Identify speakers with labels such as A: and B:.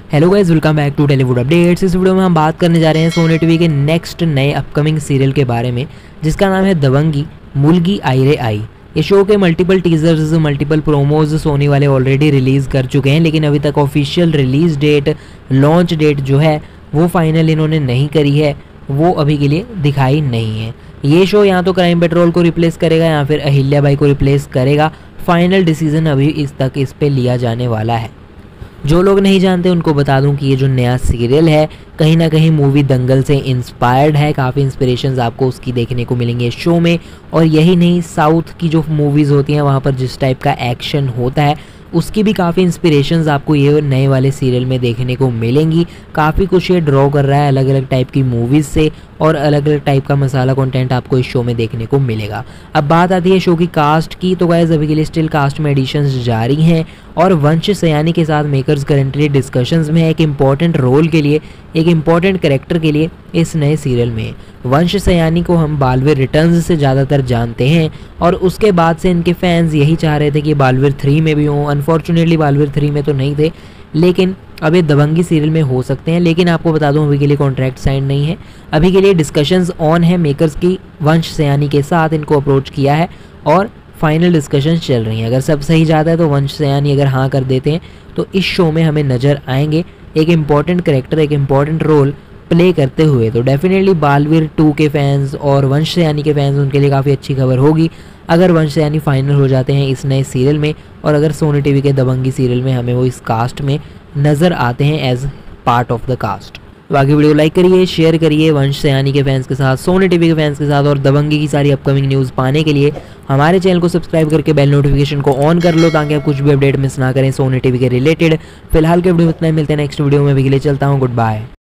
A: Hello guys, welcome back to Tollywood updates. इस video में हम बात करने जा रहे हैं सोनी टीवी के नेक्स्ट नए अपकमिंग सीरियल के बारे में, जिसका नाम है दबंगी मुलगी आयरे आई। ये शो के multiple teasers, multiple promos Sony वाले ऑलरेडी रिलीज़ कर चुके हैं, लेकिन अभी तक official release date, launch date जो है वो फाइनल इन्होंने नहीं करी है, वो अभी के लिए दिखाई नहीं है। ये शो या तो क्राइम पेट्रोल को रिप्लेस करेगा या फिर अहिल्या बाई को रिप्लेस करेगा। फाइनल डिसीजन अभी इस पे लिया जाने वाला है। जो लोग नहीं जानते उनको बता दूं कि ये जो नया सीरियल है कहीं ना कहीं मूवी दंगल से इंस्पायर्ड है। काफ़ी इंस्पिरेशंस आपको उसकी देखने को मिलेंगे शो में। और यही नहीं, साउथ की जो मूवीज़ होती हैं वहाँ पर जिस टाइप का एक्शन होता है उसकी भी काफ़ी इंस्पिरेशंस आपको ये नए वाले सीरियल में देखने को मिलेंगी। काफ़ी कुछ ये ड्रॉ कर रहा है अलग अलग टाइप की मूवीज़ से, और अलग अलग टाइप का मसाला कंटेंट आपको इस शो में देखने को मिलेगा। अब बात आती है शो की कास्ट की, तो गाइस अभी के लिए स्टिल कास्ट में एडिशंस जारी हैं और वंश सयानी के साथ मेकर्स करंटली डिस्कशंस में है एक इम्पॉर्टेंट रोल के लिए, एक इम्पॉर्टेंट कैरेक्टर के लिए इस नए सीरियल में। वंश सयानी को हम बालवीर रिटर्न्स से ज़्यादातर जानते हैं और उसके बाद से इनके फैंस यही चाह रहे थे कि बालवीर 3 में भी हों। अनफॉर्चुनेटली बालवीर 3 में तो नहीं थे, लेकिन अब ये दबंगी सीरियल में हो सकते हैं। लेकिन आपको बता दूं अभी के लिए कॉन्ट्रैक्ट साइन नहीं है, अभी के लिए डिस्कशंस ऑन है मेकर्स की। वंश सयानी के साथ इनको अप्रोच किया है और फाइनल डिस्कशंस चल रही हैं। अगर सब सही जाता है तो वंश सयानी अगर हाँ कर देते हैं तो इस शो में हमें नज़र आएंगे एक इम्पॉर्टेंट कैरेक्टर, एक इम्पॉर्टेंट रोल प्ले करते हुए। तो डेफिनेटली बालवीर 2 के फैंस और वंश सयानी के फैंस, उनके लिए काफ़ी अच्छी खबर होगी अगर वंश सयानी फाइनल हो जाते हैं इस नए सीरियल में, और अगर सोनी टीवी के दबंगी सीरियल में हमें वो इस कास्ट में नज़र आते हैं as part of the cast. बाकी वीडियो लाइक करिए, शेयर करिए वंश सयानी के फैंस के साथ, सोनी टीवी के फैंस के साथ, और दबंगी की सारी अपकमिंग न्यूज़ पाने के लिए हमारे चैनल को सब्सक्राइब करके बेल नोटिफिकेशन को ऑन कर लो, ताकि आप कुछ भी अपडेट मिस ना करें सोनी टीवी के रिलेटेड। फिलहाल के वीडियो में इतना ही, मिलते हैं नेक्स्ट वीडियो में। अभी के लिए चलता हूँ, गुड बाय।